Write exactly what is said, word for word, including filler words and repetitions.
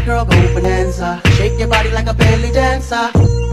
girl, go bonanza. Shake your body like a belly dancer.